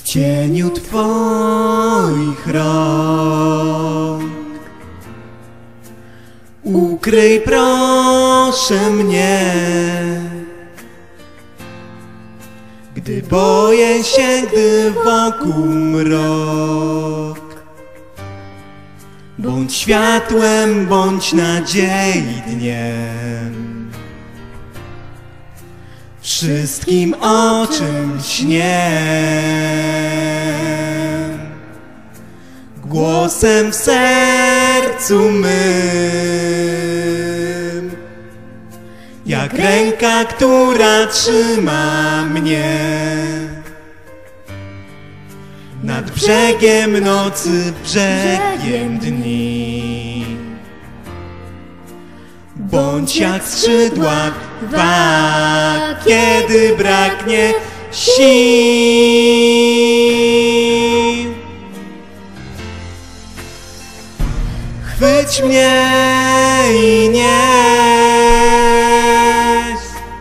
cieniu Twoich rąk. Ukryj proszę mnie, gdy boję się, gdy wokół mrok. Bądź światłem, bądź nadziei dniem, wszystkim, o czym śnię. Głosem w sercu mym, jak ręka, która trzyma mnie. Nad brzegiem nocy, brzegiem dni. Bądź jak skrzydła dwa, kiedy braknie sił. Chwyć mnie i nieś,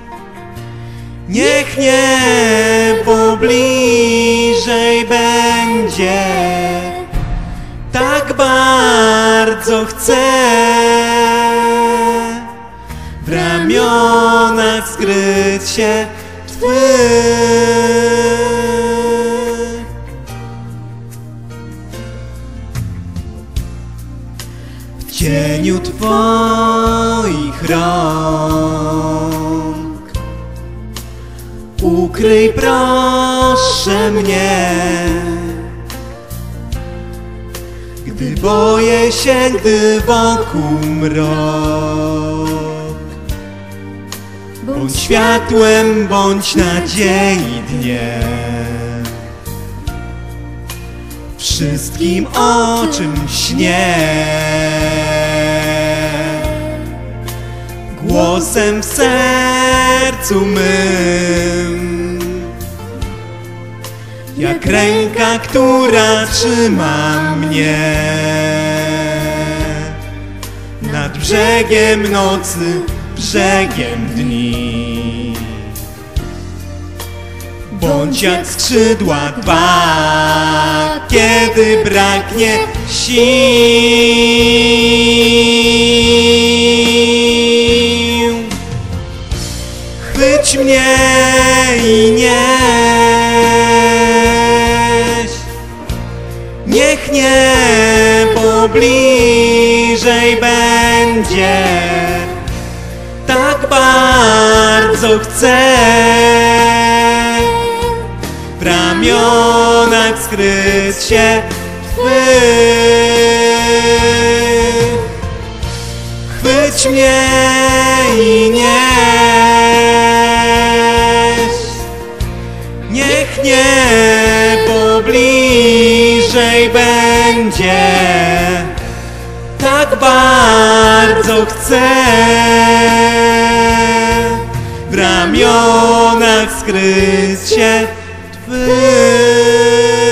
niech niebo bliżej będzie. Tak bardzo chcę w ramionach skryć się Twych. W cieniu Twoich rąk ukryj proszę mnie, gdy boję się, gdy wokół mrok. Bądź światłem, bądź nadziei dniem, wszystkim, o czym śnię. Głosem w sercu mym, jak ręka, która trzyma mnie. Nad brzegiem nocy, brzegiem dni. Bądź jak skrzydła dwa, kiedy braknie sił. Chwyć mnie i nieś, niech niebo bliżej będzie. Tak bardzo chcę w ramionach skryć się Twych. Chwyć mnie i nieś, niech niebo bliżej będzie. Tak bardzo chcę w ramionach skryć się Twych.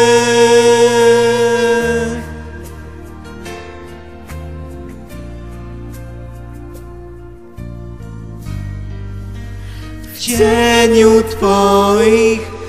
W cieniu Twoich